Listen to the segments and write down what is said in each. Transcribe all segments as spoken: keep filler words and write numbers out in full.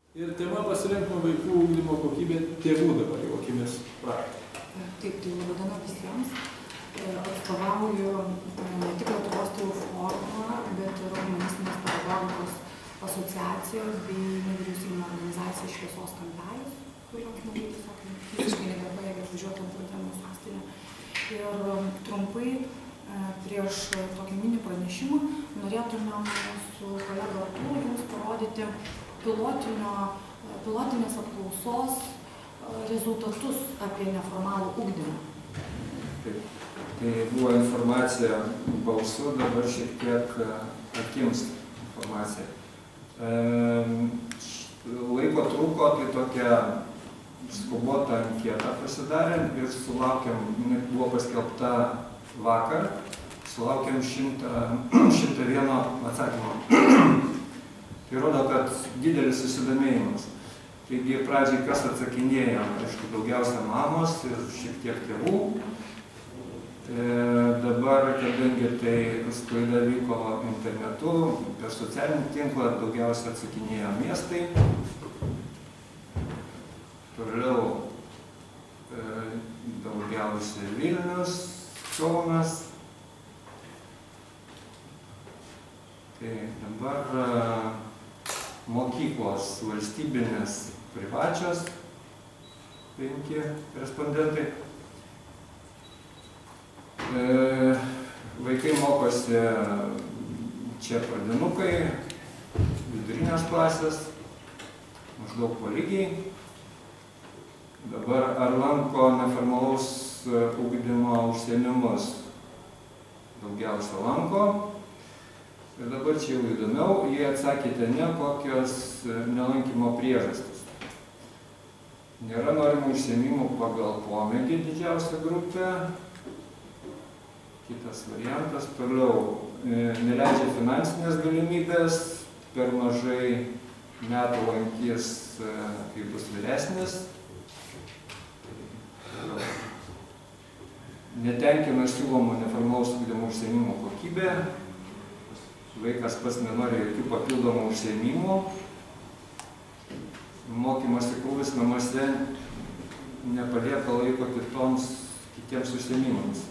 Ir tema pasirinkimo vaikų ugdymo kokybė tėvų dabar jau akimis praktika. Taip, tai laba diena visiems. Atstovauju ne tik Lietuvos tėvų forumą, bet ir Humanistinės pedagogikos asociacijos bei nevyriausybinė organizacija Šviesos kampelis, kuriems nariai tiesiog fiziškai nebepajėgia atvažiuoti ant dienos sostinę. Ir trumpai prieš tokį mini pranešimą norėtumėm su kolega Artūru jums parodyti pilotinės apklausos rezultatus apie neformalų ugdymą. Taip. Tai buvo informacija balsu, dabar šiek tiek akims informacija. E, laiko trūko, tai tokia skubota anketa pasidarė ir sulaukėm, buvo paskelbta vakar, sulaukėm šimtą vieno atsakymo. Tai rodo, kad didelis susidomėjimas. Taigi pradžiai kas atsakinėjo, aišku, daugiausia mamos ir šiek tiek tėvų. E, dabar, kadangi tai sklaida vyko internetu, per socialinį tinklą daugiausia atsakinėjo miestai. Toliau e, daugiausia Vilnius, Kaunas. Tai dabar e, mokyklos valstybinės privačios, penki respondentai. E, vaikai mokosi čia pradinukai, vidurinės klasės, maždaug po lygiai. Dabar ar lanko neformalaus ugdymo užsiėmimus? Daugiausia lanko. Ir dabar čia jau įdomiau, jie atsakėte ne, kokios nelankymo priežastis. Nėra norimų užsiėmimų pagal pomėgį didžiausia grupė. Kitas variantas. Toliau, neleidžia finansinės galimybės, per mažai metų lankys, kai bus vyresnis. Netenkina siūlomų neformalaus ugdymo užsiėmimų kokybė. Vaikas pats nenori jokių papildomų užsiėmimų. Mokymosi krūvis namuose nepalieka laiko kitoms, kitiems užsiėmimams.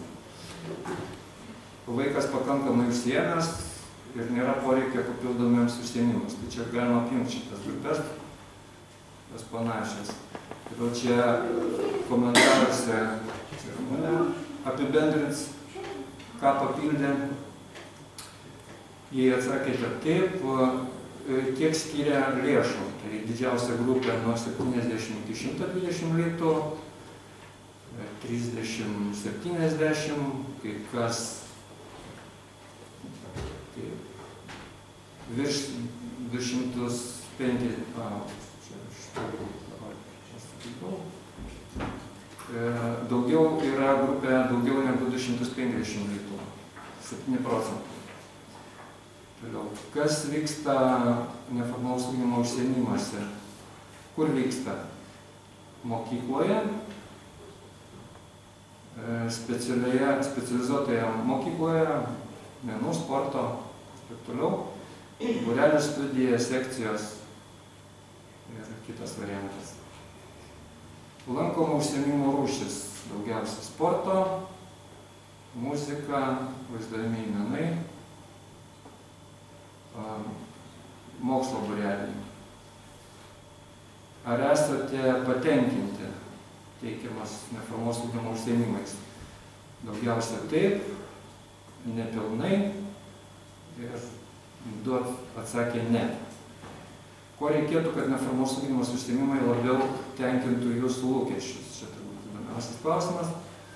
Vaikas pakankamai užsiėmęs ir nėra poreikio papildomiems užsiėmimams. Tai čia galima apjungti šitas grupės, tas panašias. Ir čia komentaruose apibendrins, ką papildė. Jei atsakėte taip, kiek skiria lėšų. Tai didžiausia grupė nuo septyniasdešimt iki šimto dvidešimt litų, trisdešimt septyniasdešimt, kai kas tai, virš du šimtus penkiasdešimt. Daugiau yra grupė daugiau negu du šimtus penkiasdešimt litų, septyni procentai. Kas vyksta neformalaus ugdymo užsiėmimuose? Kur vyksta? Mokykloje, specializuotoje mokykloje, menų, sporto ir taip toliau, būrelių studija, sekcijos ir kitas variantas. Lankomų užsiėmimų rūšis daugiausia sporto, muzika, vaizduojamieji menai, mokslo būreliai. Ar esate patenkinti teikiamas neformalaus ugdymo užsiėmimais? Daugiausia taip, nepilnai ir du atsakė ne. Ko reikėtų, kad neformalaus ugdymo užsiėmimai labiau tenkintų jūsų lūkesčius? Čia turbūt įdomiausias klausimas.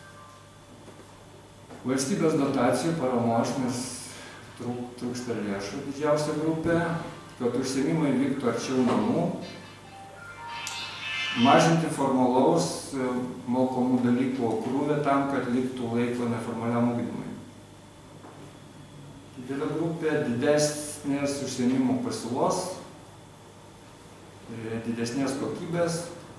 Valstybės dotacijų, paramos, nes trūksta lėšų didžiausia grupė, kad užsiėmimai vyktų arčiau namų, mažinti formalaus mokomų dalykų krūvį tam, kad liktų laiko neformaliam ugdymui. Didelė grupė, didesnės užsiėmimų pasiūlos, didesnės kokybės.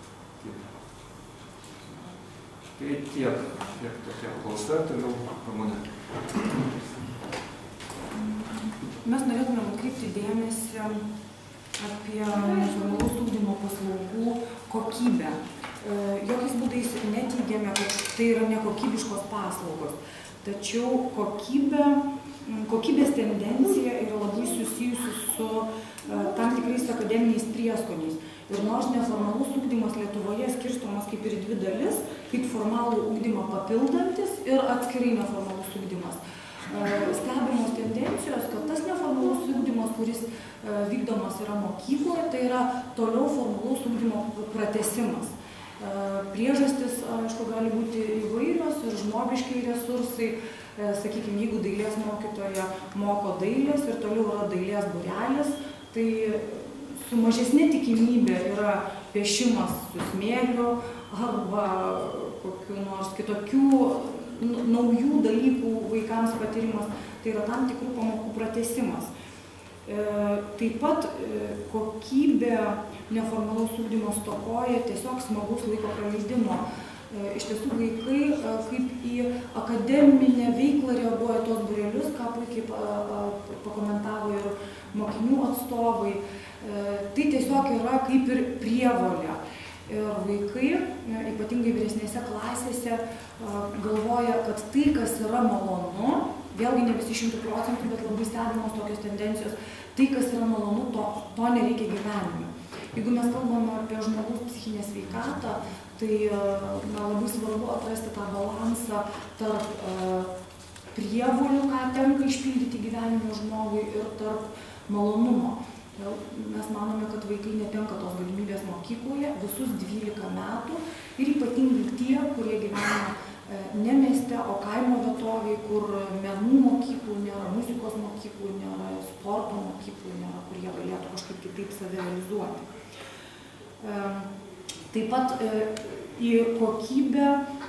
Tai tiek, tiek tokia klausa, toliau Ramunė. Mes norėtume atkreipti dėmesį apie neformalaus ugdymo paslaugų kokybę. Jokiais būdais neteigiame, kad tai yra nekokybiškos paslaugos, tačiau kokybė, kokybės tendencija yra labai susijusi su tam tikrais akademiniais prieskoniais. Ir nors neformalus ugdymas Lietuvoje skirstomas kaip ir dvi dalis, kaip formalų ugdymą papildantis ir atskirai neformalus ugdymas. Stebimos tendencijos, kad tas neformalus ugdymas, kuris vykdomas yra mokykloje, tai yra toliau formalaus ugdymo pratęsimas. Priežastis, aišku, gali būti įvairios ir žmogiški resursai. Sakykime, jeigu dailės mokytoja moko dailės ir toliau yra dailės būrelis, tai su mažesnė tikimybė yra piešimas su smėliu arba kokių nors kitokių naujų dalykų vaikams patyrimas, tai yra tam tikrų pamokų pratęsimas. Taip pat kokybė neformalaus ugdymo stokoja tiesiog smagaus laiko praleidimo. Iš tiesų vaikai kaip į akademinę veiklą reaguoja tos būrelius, ką puikiai pakomentavo ir mokinių atstovai. Tai tiesiog yra kaip ir prievolė. Ir vaikai, ypatingai vyresnėse klasėse, galvoja, kad tai, kas yra malonu, vėlgi ne visi šimtų procentų, bet labai stebimos tokios tendencijos, tai, kas yra malonu, to, to nereikia gyvenime. Jeigu mes kalbame apie žmogaus psichinę sveikatą, tai na, labai svarbu atrasti tą balansą tarp prievolių, ką tenka išpildyti gyvenimo žmogui, ir tarp malonumo. Mes manome, kad vaikai netenka tos galimybės mokykloje visus dvylika metų ir ypatingai tie, kurie gyvena ne mieste, o kaimo vietovėje, kur menų mokyklų nėra, muzikos mokyklų nėra, sporto mokyklų nėra, kur jie galėtų kažkaip kitaip save realizuoti. Taip pat į kokybę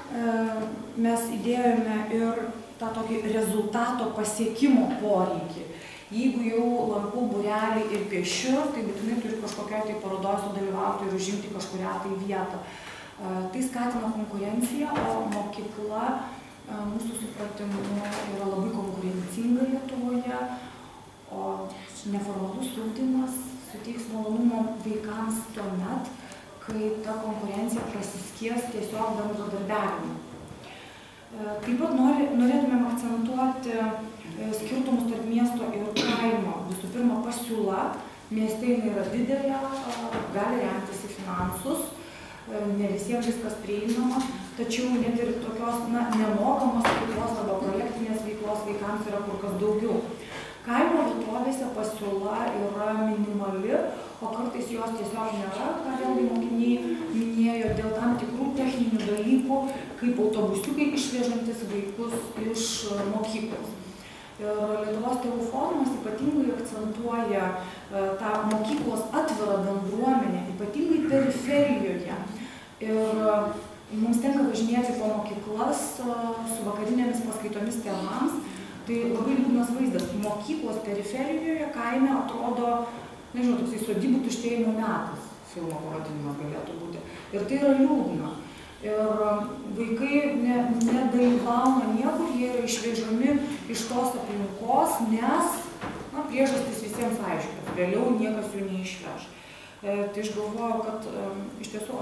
mes įdėjome ir tą tokį rezultato pasiekimo poreikį. Jeigu jau lankau būrelį ir piešiu, tai būtinai turiu kažkokiai tai parodoj sudalyvauti ir užimti kažkurią tai vietą. Tai skatina konkurenciją, o mokykla mūsų supratimu yra labai konkurencinga Lietuvoje, o neformalus ugdymas suteiks malonumo vaikams tuomet, kai ta konkurencija prasiskies tiesiog bendradarbiavimu. Taip pat norėtumėm akcentuoti skirtumus tarp miesto ir kaimo. Visų pirma, pasiūla. Mieste yra didelė, gali remtis į finansus, ne visiems viskas prieinama, tačiau net ir tokios na, nemokamos veiklos arba projektinės veiklos vaikams yra kur kas daugiau. Kaimo vietovėse pasiūla yra minimali, o kartais jos tiesiog nėra, ką vėlgi mokiniai minėjo, dėl tam tikrų techninių dalykų, kaip autobusiukai išvežantis vaikus iš mokyklos. Ir Lietuvos tėvų forumas ypatingai akcentuoja tą mokyklos atvirą bendruomenę, ypatingai periferijoje. Ir mums tenka važinėti po mokyklas su vakarinėmis paskaitomis tėvams. Tai labai liūdnas vaizdas. Mokyklos periferijoje kaime atrodo, nežinau, toksai sodybų tuštėjimo metas, filmo pavadinimas galėtų būti. Ir tai yra liūdna. Ir vaikai ne, nedalyvauna niekur, jie yra išvežami iš tos aplinkos, nes na, priežastys visiems aiškios, vėliau niekas jų neišveš. E, tai aš galvoju, kad e, iš tiesų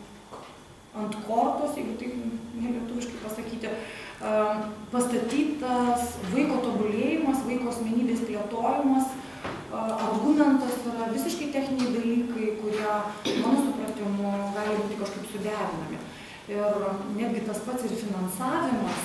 ant kortos, jeigu taip nelietuviškai pasakyti, e, pastatytas vaiko tobulėjimas, vaiko asmenybės plėtojimas, e, argumentas yra visiškai techniniai dalykai, kurie, mano supratimu, gali būti kažkaip suderinami. Ir netgi tas pats ir finansavimas,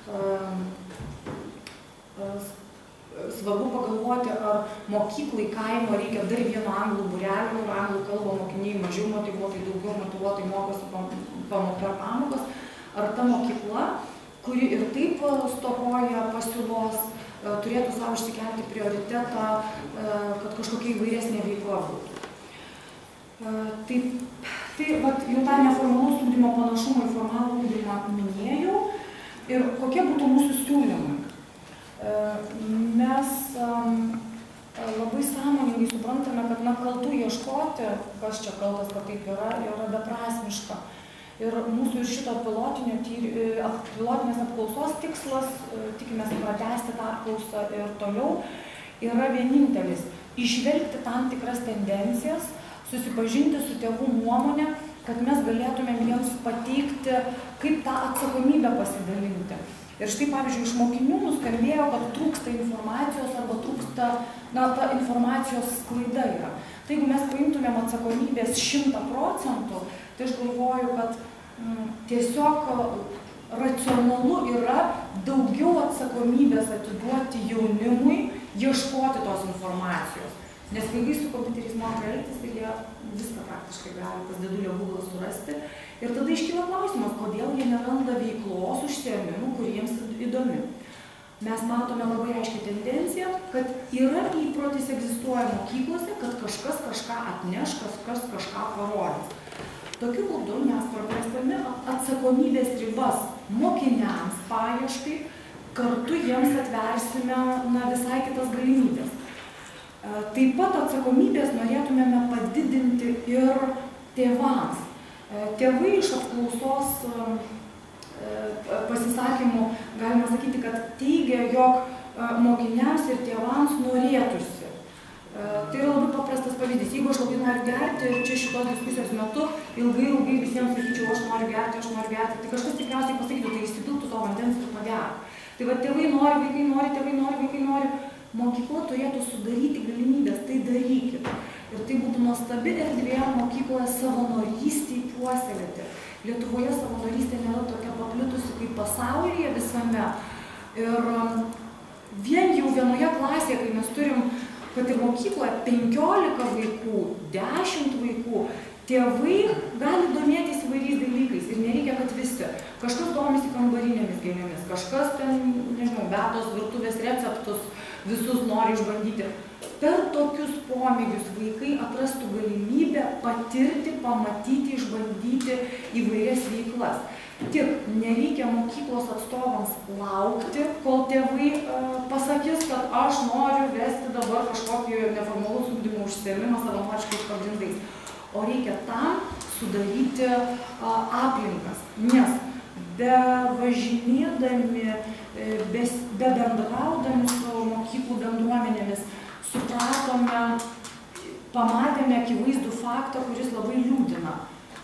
svarbu pagalvoti, ar mokyklai kaimo reikia dar vieno anglų būrelio, ir anglų kalbą mokiniai mažiau motyvuotai, daugiau motyvuotai mokosi per pamokas, ar ta mokykla, kuri ir taip stokoja pasiūlos, turėtų savo išsikelti prioritetą, kad kažkokia įvairesnė veikla būtų. Taip, tai vat, jau tą neformalaus ugdymo panašumą į formalų ugdymą minėjau. Ir kokie būtų mūsų siūlymai? Mes labai sąmoningai suprantame, kad na, kaltų ieškoti, kas čia kaltas, kad taip yra, yra beprasmiška. Ir mūsų ir šito pilotinės apklausos tikslas, tikimės pratęsti tą apklausą ir toliau, yra vienintelis. išvelgti tam tikras tendencijas, susipažinti su tėvų nuomonė, kad mes galėtumėm jiems pateikti, kaip tą atsakomybę pasidalinti. Ir štai, pavyzdžiui, iš mokinių nuskambėjo, kad trūksta informacijos arba trūksta, na, ta informacijos sklaida yra. Tai jeigu mes paimtumėm atsakomybės šimtą procentų, tai aš galvoju, kad mm, tiesiog racionalu yra daugiau atsakomybės atiduoti jaunimui, ieškoti tos informacijos. Nes vaikai su kompiuteriais moka elgtis, tai jie viską praktiškai gali pas dėdulio Google surasti. Ir tada iškyla klausimas, kodėl jie neranda veiklos užsiėmimų, kuriems įdomi. Mes matome labai aiškiai tendenciją, kad yra įprotis egzistuoja mokyklose, kad kažkas kažką atneš, kažkas kažką parodys. Tokiu būdu mes praplėsdami atsakomybės ribas mokiniams paieškai, kartu jiems atversime na, visai kitas galimybės. Taip pat atsakomybės norėtumėme padidinti ir tėvams. Tėvai iš apklausos pasisakymų galima sakyti, kad teigia, jog mokiniams ir tėvams norėtųsi. Tai yra labai paprastas pavyzdys. Jeigu aš labai noriu gerti ir čia šitos diskusijos metu ilgai, ilgai visiems sakyčiau, aš noriu gerti, aš noriu gerti, tai kažkas tikriausiai pasakytų, tai įsipiltų to vandens ir pagerti. Tai va, tėvai nori, vaikai nori, tėvai nori, vaikai nori. Mokykla turėtų sudaryti galimybės, tai darykit. Ir tai būtų nuostabi erdvė mokykloje savanorystį puoselėti. Lietuvoje savanorystė nėra tokia paplitusi kaip pasaulyje visame. Ir vien jau vienoje klasėje, kai mes turim, kad ir mokykloje penkiolika vaikų, dešimt vaikų, tėvai gali domėtis įvairiais dalykais ir nereikia, kad visi. Kažkas domisi kambarinėmis gėlėmis, kažkas ten, nežinau, Beatos virtuvės receptus visus nori išbandyti. Per tokius pomėgius vaikai atrastų galimybę patirti, pamatyti, išbandyti įvairias veiklas. Tik nereikia mokyklos atstovams laukti, kol tėvai e, pasakys, kad aš noriu vesti dabar kažkokį neformalus ugdymo užsiėmimą savanoriškais pagrindais. O reikia tam sudaryti a, aplinkas, nes be važinėdami, be, be bendraudami su mokyklų bendruomenėmis, supratome, pamatėme akivaizdų faktą, kuris labai liūdina.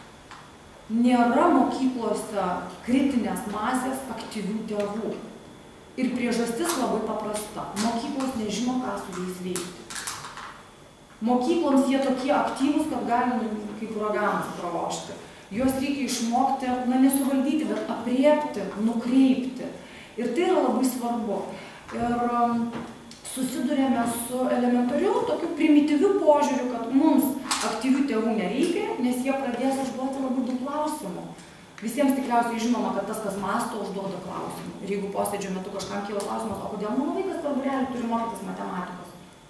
Nėra mokyklose kritinės masės aktyvių tėvų. Ir priežastis labai paprasta. Mokyklos nežino, ką su jais veikti. Mokykloms jie tokie aktyvūs, kad gali kaip uraganas pralošti. Juos reikia išmokti, na, nesuvaldyti, bet apriepti, nukreipti. Ir tai yra labai svarbu. Ir um, susidurėme su elementariu, tokiu primityviu požiūriu, kad mums aktyvių tėvų nereikia, nes jie pradės užduoti labai daug klausimų. Visiems tikriausiai žinoma, kad tas, kas mąsto, užduoda klausimų. Ir jeigu posėdžio metu kažkam kyla klausimas, o kodėl mano vaikas per būrelį turi mokytis matematikos?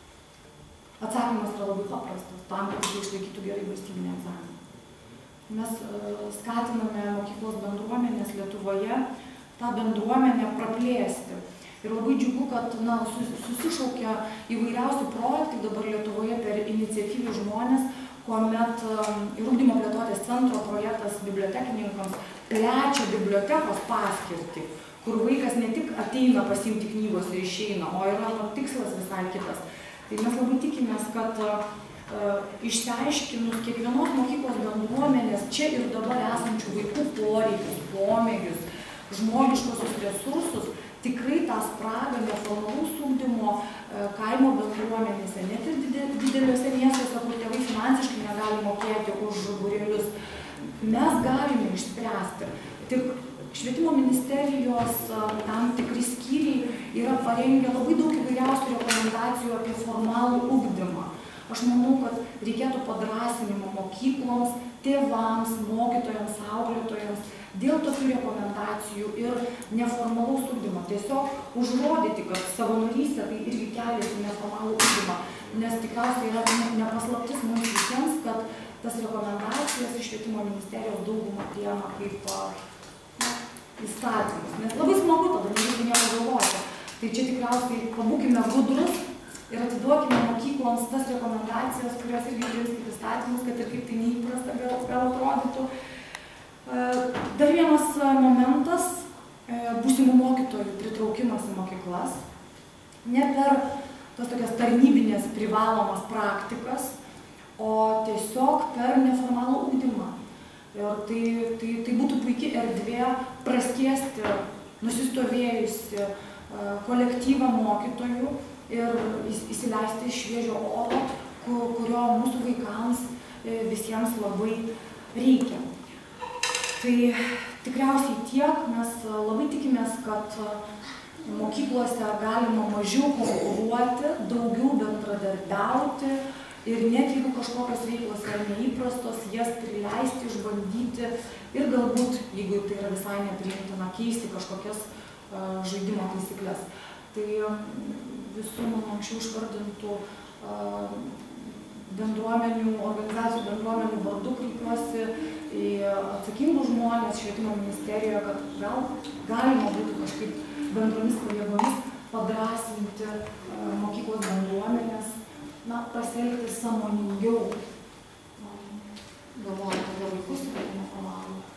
Atsakymas yra labai paprastas, tam, kad jis išlaikytų gerai valstybinį egzaminą. Mes uh, skatiname mokyklos bendruomenės Lietuvoje tą bendruomenę praplėsti. Ir labai džiugu, kad na, susišaukia įvairiausių projektų dabar Lietuvoje per iniciatyvių žmonės, kuomet um, ir ugdymo plėtotės centro projektas bibliotekininkams plečia bibliotekos paskirtį, kur vaikas ne tik ateina pasiimti knygos ir išeina, o yra nu, tikslas visai kitas. Tai mes labai tikimės, kad uh, išsiaiškinus kiekvienos mokyklos bendruomenės čia ir dabar esančių vaikų poreikius, pomėgius, žmogiškosius resursus, tikrai tą spragą neformalaus ugdymo kaimo bendruomenėse, net ir dideliuose miestuose, kur tėvai finansiškai negali mokėti už būrelius, mes galime išspręsti. Tik Švietimo ministerijos tam tikri skyriai yra parengę labai daug įvairiausių rekomendacijų apie formalų ugdymą. Aš manau, kad reikėtų padrąsinimo mokykloms, tėvams, mokytojams, auklėtojams dėl tokių rekomendacijų ir neformalaus ugdymo. Tiesiog užrodyti, kad savanorystė tai irgi kelias į neformalų ugdymą, nes tikriausiai yra nepaslaptis mums visiems, kad tas rekomendacijas iš Švietimo ministerijos daugumą priema kaip na, įstatymus. Nes labai smagu tada, nereikia nieko galvoti. Tai čia tikriausiai pabūkime gudrus ir atiduokime mokykloms tas rekomendacijas, kurios irgi priims kaip įstatymus, kad ir kaip tai neįprasta gal, gal atrodytų. Dar vienas momentas – būsimų mokytojų pritraukimas į mokyklas. Ne per tas tokias tarnybinės privalomas praktikas, o tiesiog per neformalų ugdymą. Ir tai, tai, tai būtų puikiai erdvė praskiesti nusistovėjusi kolektyvą mokytojų ir įsileisti šviežio oro, kurio mūsų vaikams visiems labai reikia. Tai tikriausiai tiek, mes labai tikimės, kad mokyklose galima mažiau konkuruoti, daugiau bendradarbiauti ir net jeigu kažkokios veiklos yra neįprastos, jas prileisti, išbandyti ir galbūt, jeigu tai yra visai nepriimtina, keisti kažkokias uh, žaidimo taisyklės. Tai visų mano anksčiau išvardintų uh, bendruomenių, organizacijų bendruomenių vardu kreipiuosi į atsakingus žmonės švietimo ministerijoje, kad gal galima būtų kažkaip bendromis pajėgomis padrąsinti mokyklos bendruomenės, na, pasielgti sąmoningiau, galvojant apie vaikus, apie neformalų